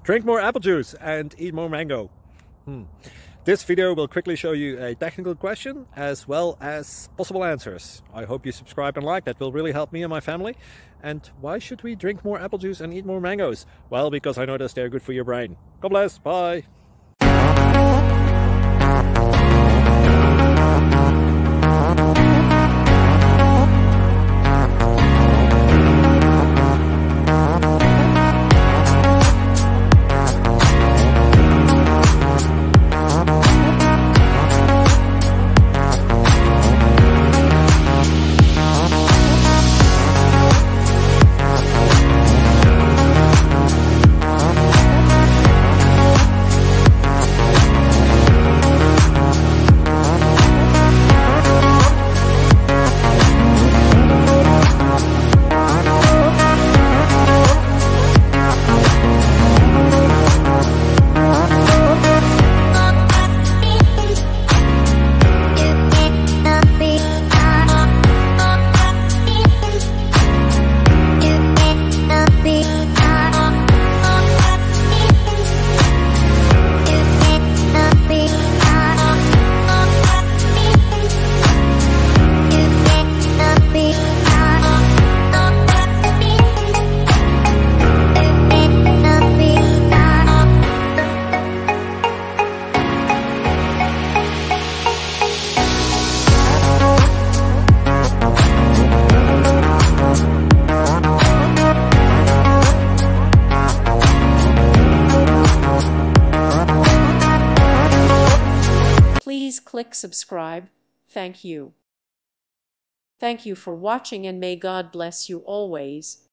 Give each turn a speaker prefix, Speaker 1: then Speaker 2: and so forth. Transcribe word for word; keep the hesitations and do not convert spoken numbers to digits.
Speaker 1: Drink more apple juice and eat more mango. Hmm. This video will quickly show you a technical question as well as possible answers. I hope you subscribe and like, that will really help me and my family. And why should we drink more apple juice and eat more mangoes? Well, because I noticed they're good for your brain. God bless, bye!
Speaker 2: Please click subscribe. Thank you. Thank you for watching, and may God bless you always.